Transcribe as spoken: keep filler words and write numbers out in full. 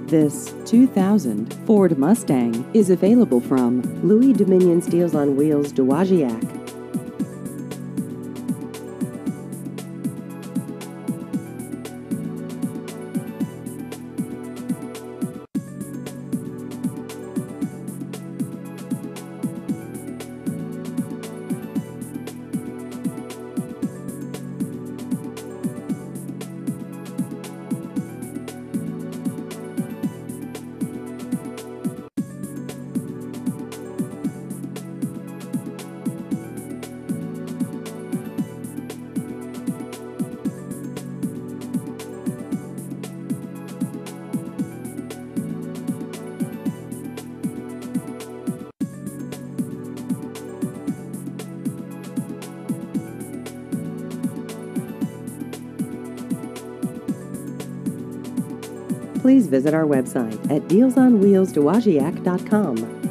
This two thousand Ford Mustang is available from Louis Dominion Deals on Wheels Dowagiac. Please visit our website at deals on wheels dowagiac dot com.